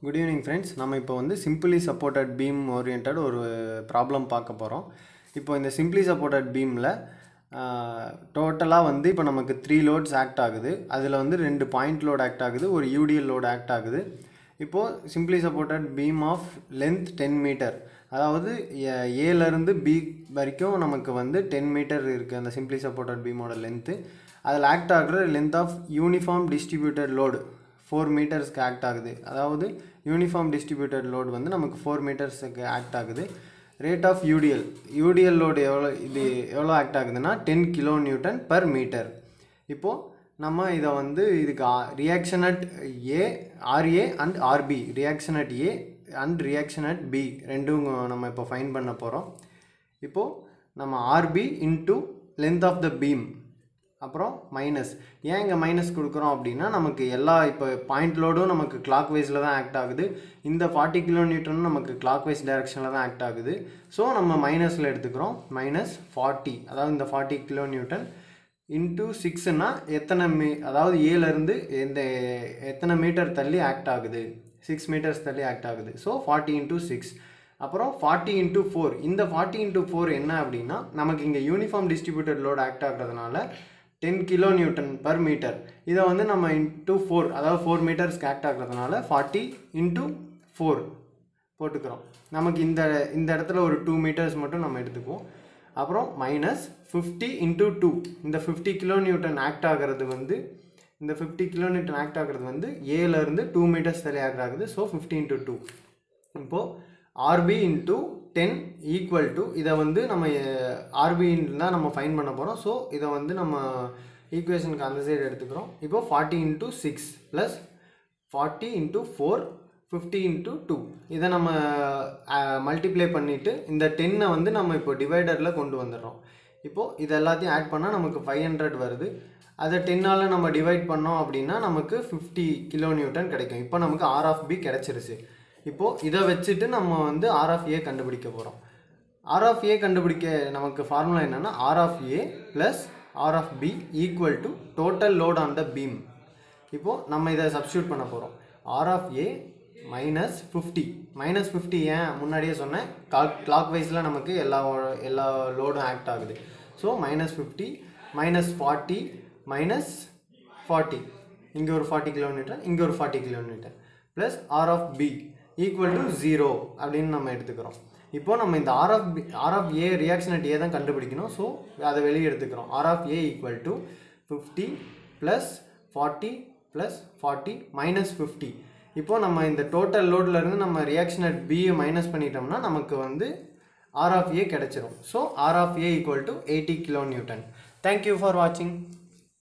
Good evening friends. நம்ம இப்போ வந்து simply supported beam oriented ஒரு ப்ராப்ளம் பார்க்க போகிறோம். இப்போ இந்த simply supported beamல டோட்டலாக வந்து இப்போ நமக்கு 3 லோட்ஸ் ஆக்ட் ஆகுது. அதில் வந்து 2 பாயிண்ட் லோட் ஆக்ட் ஆகுது, ஒரு யூடிஎல் லோட் ஆக்ட் ஆகுது. இப்போது simply supported beam of length 10 metre, அதாவது ஏலேருந்து பி வரைக்கும் நமக்கு வந்து 10 மீட்டர் இருக்குது அந்த simply supported beamோட லென்த்து. அதில் ஆக்ட் ஆகுற length of uniform distributed load 4 மீட்டர்ஸ்க்கு ஆக்ட் ஆகுது. அதாவது யூனிஃபார்ம் டிஸ்ட்ரிபியூட்டட் லோடு வந்து நமக்கு 4 மீட்டர்ஸுக்கு ஆக்ட் ஆகுது. ரேட் ஆஃப் யூடிஎல் லோடு எவ்வளோ ஆக்ட் ஆகுதுன்னா 10 கிலோ நியூட்டன் பர் மீட்டர். இப்போது நம்ம இதை வந்து இதுக்கு reaction at A, RA and RB, reaction at A and reaction at B ரெண்டும் நம்ம இப்போ ஃபைன் பண்ண போகிறோம். இப்போது நம்ம RB into length of the beam, அப்புறம் மைனஸ். ஏன் இங்கே மைனஸ் கொடுக்குறோம் அப்படின்னா நமக்கு எல்லா இப்போ பாயிண்ட் லோடும் நமக்கு கிளாக் வைஸில் தான் ஆக்ட் ஆகுது. இந்த 40 கிலோ நியூட்டனும் நமக்கு கிளாக் வைஸ் டைரக்ஷனில் தான் ஆக்ட் ஆகுது. ஸோ நம்ம மைனஸில் எடுத்துக்கிறோம். -40, அதாவது இந்த 40 கிலோ நியூட்டன் இன்ட்டு 6ன்னா அதாவது ஏலேருந்து எத்தனை மீட்டர் தள்ளி ஆக்ட் ஆகுது, 6 மீட்டர்ஸ் தள்ளி ஆக்ட் ஆகுது. ஸோ 40 × 6. அப்புறம் 40 × 4. இந்த 40 × 4 என்ன அப்படின்னா நமக்கு இங்கே யூனிஃபார்ம் டிஸ்ட்ரிபியூட்டட் லோடு ஆக்ட் ஆகிறதுனால 10 கிலோ நியூட்டன் பர் மீட்டர். இதை வந்து நம்ம இன்ட்டு 4, அதாவது 4 மீட்டர்ஸ்க்கு ஆக்ட் ஆகிறதுனால 40 × 4 போட்டுக்கிறோம். நமக்கு இந்த இடத்துல ஒரு 2 மீட்டர்ஸ் மட்டும் நம்ம எடுத்துக்குவோம். அப்புறம் -50 × 2. இந்த 50 கிலோ நியூட்டன் ஆக்ட் ஆகிறது வந்து ஏலேருந்து 2 மீட்டர்ஸ் தள்ளி ஆக்ட் ஆகுது. ஸோ 50 × 2. இப்போது ஆர்பி இன்ட்டு 10 ஈக்குவல் டு, இதை வந்து நம்ம ஆர்பின்னு தான் நம்ம ஃபைன் பண்ண போகிறோம். ஸோ இதை வந்து நம்ம ஈக்குவேஷனுக்கு அந்த சைடு எடுத்துக்கிறோம். இப்போது 40 × 6 ப்ளஸ் 40 × 4 50 × 2. இதை நம்ம மல்டிப்ளை பண்ணிவிட்டு இந்த 10 வந்து நம்ம இப்போ டிவைடரில் கொண்டு வந்துடுறோம். இப்போது இது எல்லாத்தையும் ஆட் பண்ணால் நமக்கு 500 வருது. அதை 10ஆல் நம்ம டிவைட் பண்ணோம் அப்படின்னா நமக்கு 50 கிலோ நியூட்டன் கிடைக்கும். இப்போ நமக்கு ஆர் ஆஃப் பி கிடச்சிருச்சு. இப்போது இதை வச்சுட்டு நம்ம வந்து ஆர் ஆஃப் ஏ கண்டுபிடிக்க போகிறோம். ஆர் ஆஃப் ஏ கண்டுபிடிக்க நமக்கு ஃபார்முலா என்னென்னா R of A plus R of B equal to total load on the beam. இப்போது நம்ம இதை சப்ஸ்டியூட் பண்ண போகிறோம். ஆர் ஆஃப் ஏ -50. -50 ஏன் முன்னாடியே சொன்னேன், கிளாக் வைஸில் நமக்கு எல்லா லோடும் ஆக்ட் ஆகுது. ஸோ -50 -40 -40, இங்கே ஒரு 40 கிலோ நியூட்டன், இங்கே ஒரு 40 kilo newton plus R of B equal to 0 அப்படின்னு நம்ம எடுத்துக்கிறோம். இப்போ நம்ம இந்த R of A reaction at A தான் கண்டுபிடிக்கணும். ஸோ அதை வெளியே எடுத்துக்கிறோம். R of A equal to 50 + 40 + 40 -50. இப்போது நம்ம இந்த டோட்டல் லோட்லேருந்து நம்ம ரியாக்ஷன் அட் பியை மைனஸ் பண்ணிட்டோம்னா நமக்கு வந்து ஆர் ஆஃப் ஏ கிடச்சிரும். So R of A equal to 80 kilo newton. Thank you for வாட்சிங்.